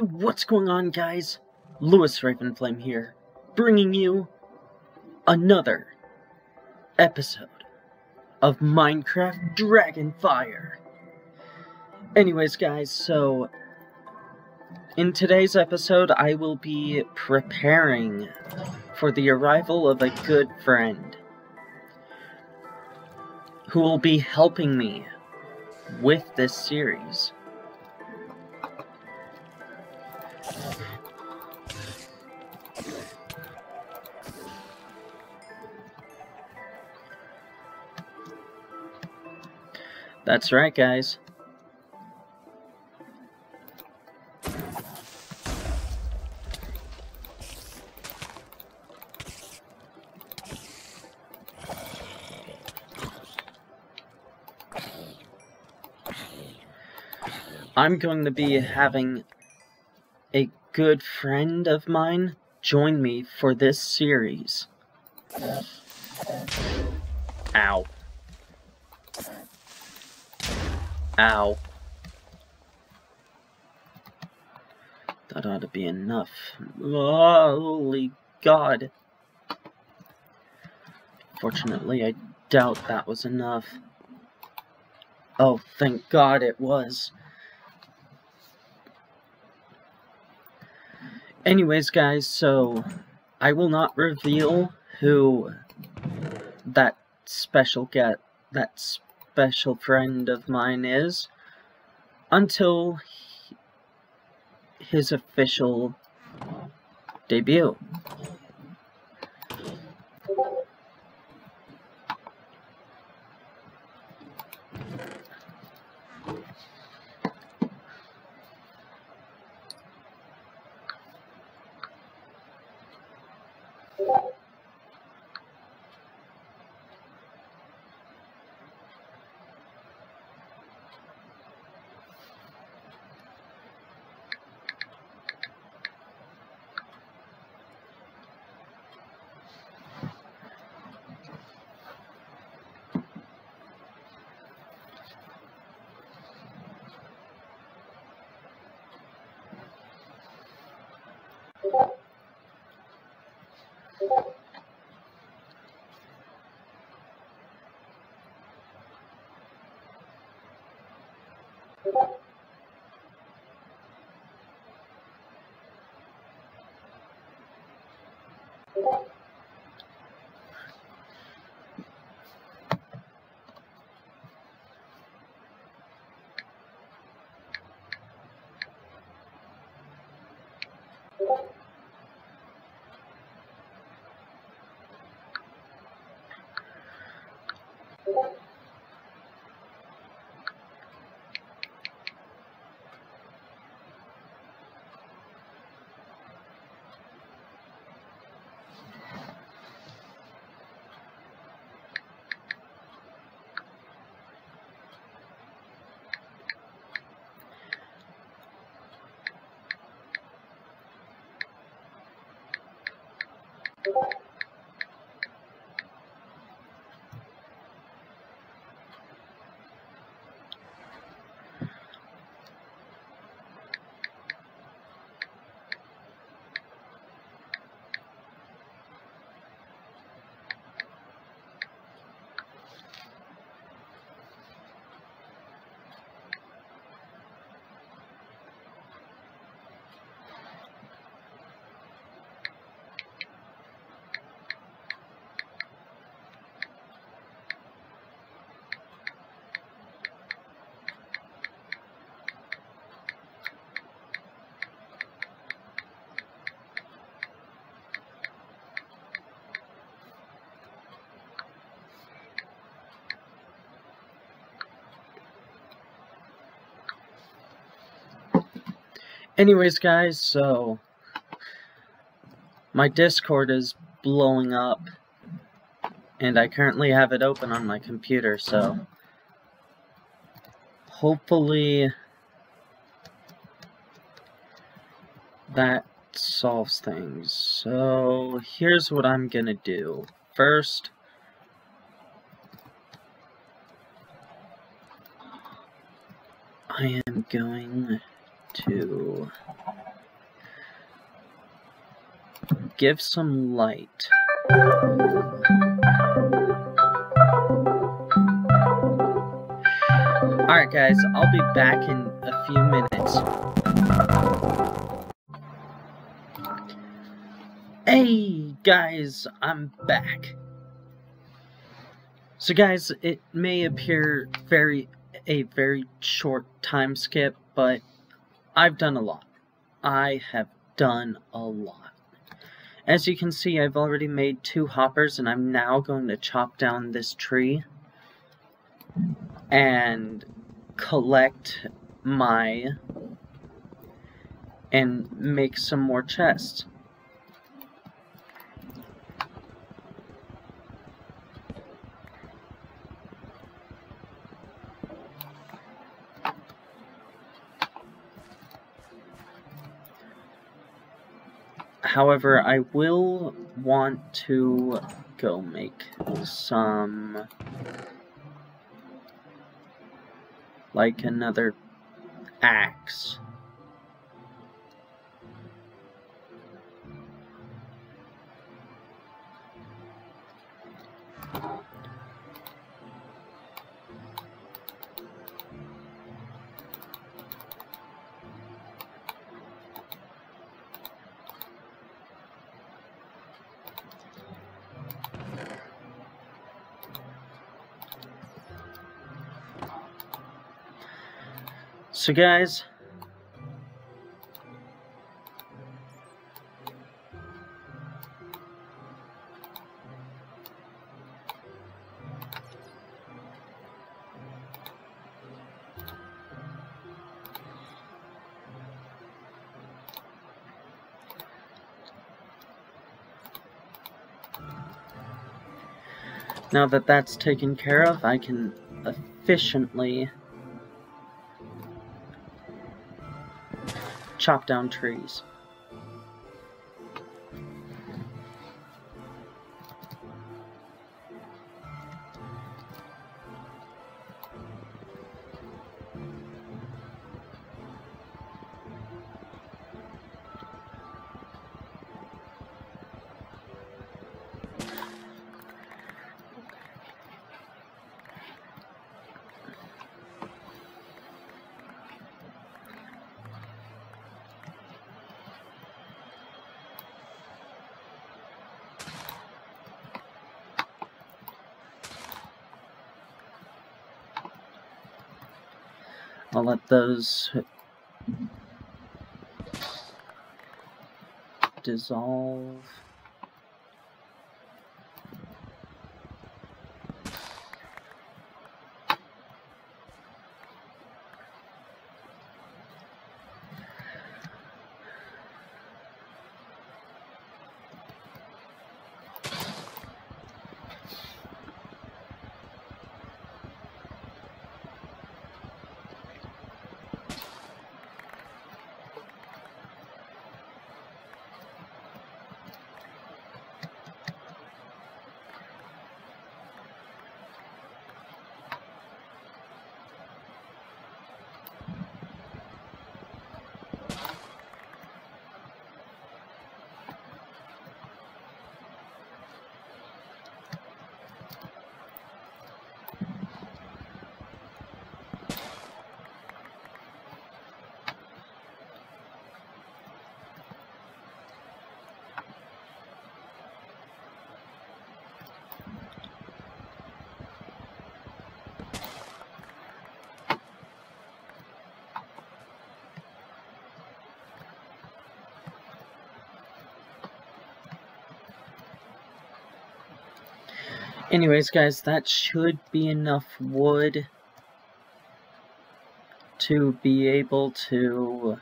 What's going on, guys? Lewis Ravenflame here, bringing you another episode of Minecraft Dragonfire. Anyways, guys, so in today's episode, I will be preparing for the arrival of a good friend who will be helping me with this series. That's right, guys. I'm going to be having a good friend of mine join me for this series. Ow. Ow. That ought to be enough. Holy God. Fortunately, I doubt that was enough. Oh, thank God it was. Anyways, guys, so I will not reveal who that special friend of mine is until his official debut. Anyways, guys, so my Discord is blowing up, and I currently have it open on my computer, so hopefully that solves things. So here's what I'm gonna do. First, I am going to give some light. Alright guys, I'll be back in a few minutes. Hey guys, I'm back. So guys, it may appear a very short time skip, but I've done a lot. I have done a lot. As you can see, I've already made 2 hoppers, and I'm now going to chop down this tree and collect and make some more chests. However, I will want to go make some, like another axe. So guys, now that that's taken care of, I can efficiently chop down trees. I'll let those dissolve. Anyways, guys, that should be enough wood to be able to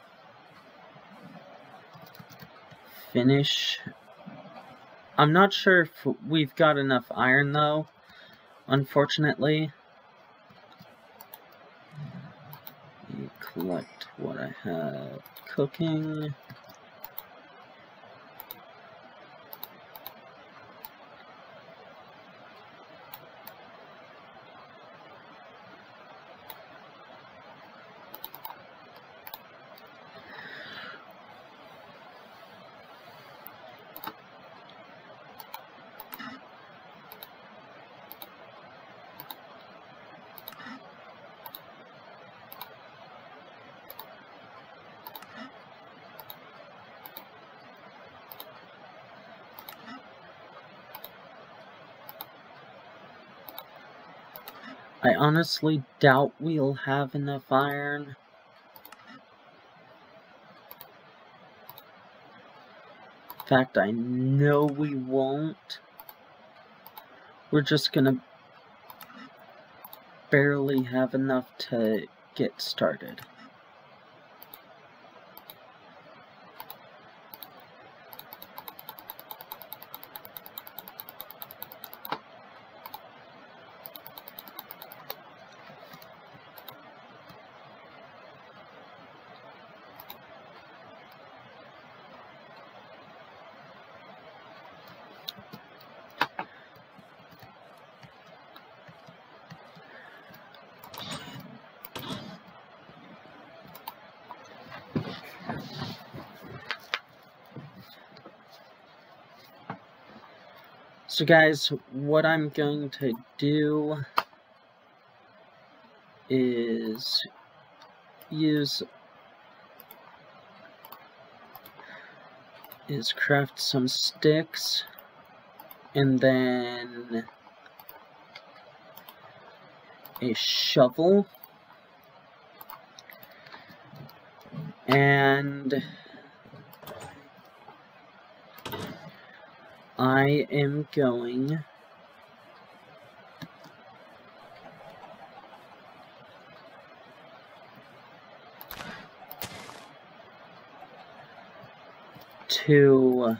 finish. I'm not sure if we've got enough iron, though, unfortunately. Let me collect what I have cooking. I honestly doubt we'll have enough iron. In fact, I know we won't. We're just gonna barely have enough to get started. So guys, what I'm going to do is craft some sticks and then a shovel and I am going to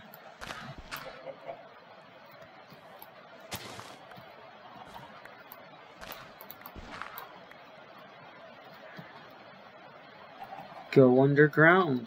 go underground.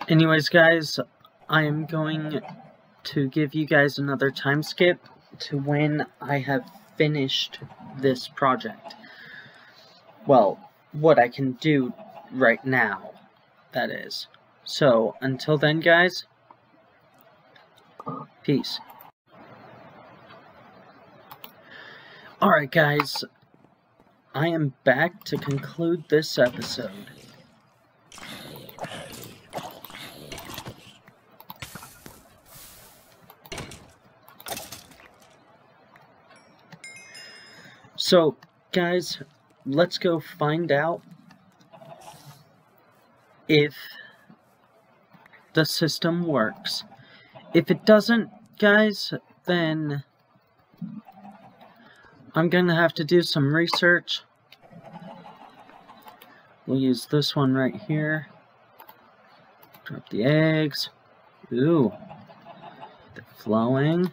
Anyways, guys, I am going to give you guys another time skip to when I have finished this project. Well, what I can do right now, that is. So, until then, guys, peace. Alright, guys, I am back to conclude this episode. So, guys, let's go find out if the system works. If it doesn't, guys, then I'm gonna have to do some research. We'll use this one right here. Drop the eggs. Ooh, they're flowing.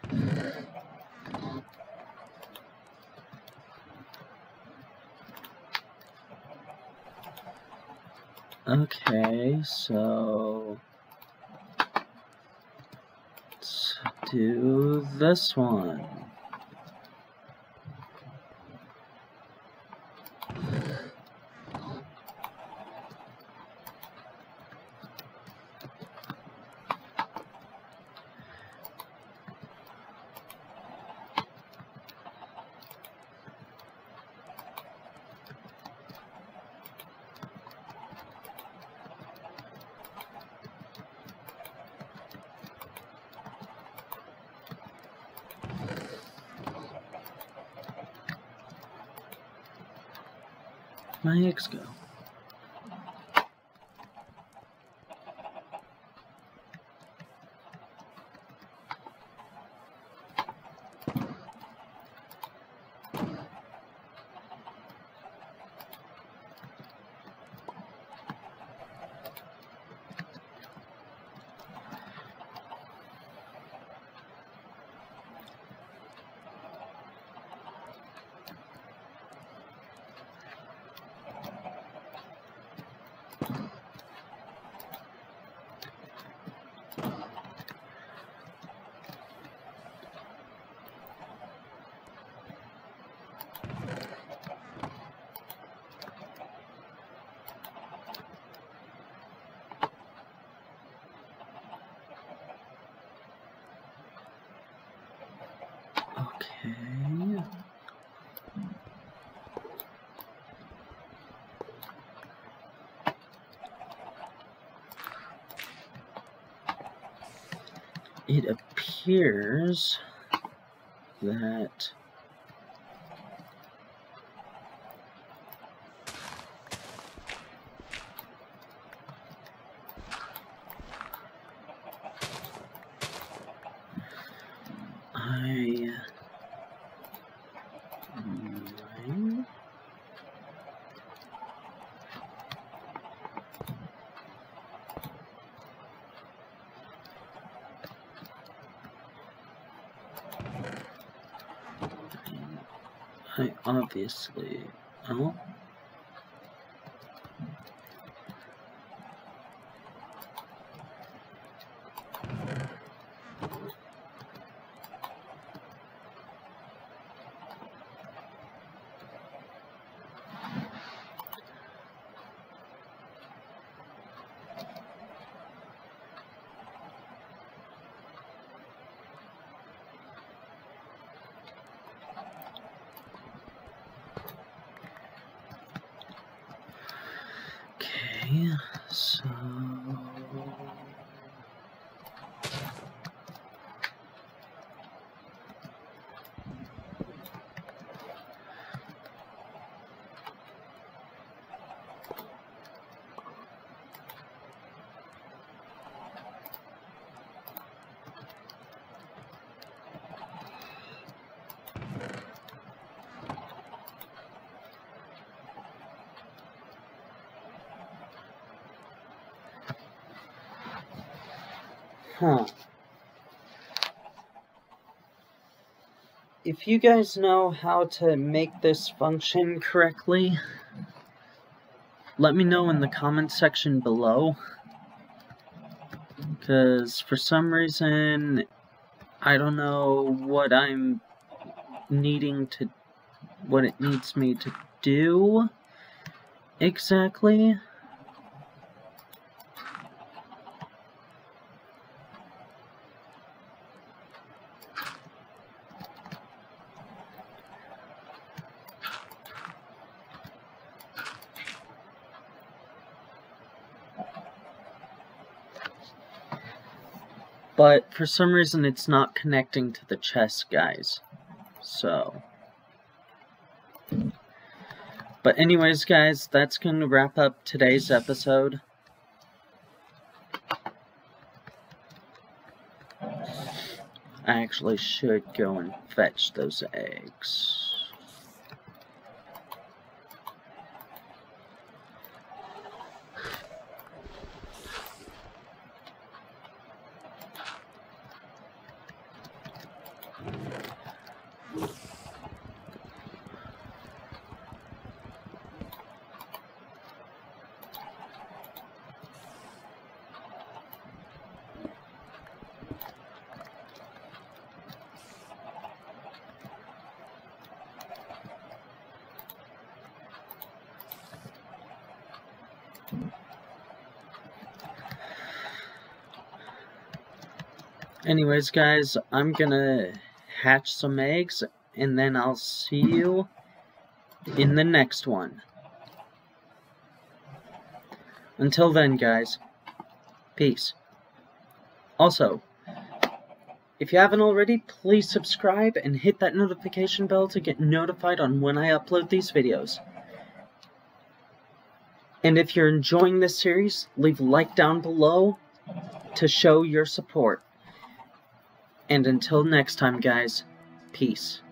Okay, so let's do this one. My eggs go. Okay. It appears that I obviously, oh, okay, so if you guys know how to make this function correctly, let me know in the comment section below. Because for some reason, I don't know what I'm needing to, what it needs me to do exactly. But for some reason it's not connecting to the chest, guys. So. But anyways, guys, that's going to wrap up today's episode. I actually should go and fetch those eggs. Anyways, guys, I'm gonna hatch some eggs, and then I'll see you in the next one. Until then, guys, peace. Also, if you haven't already, please subscribe and hit that notification bell to get notified on when I upload these videos. And if you're enjoying this series, leave a like down below to show your support. And until next time, guys, peace.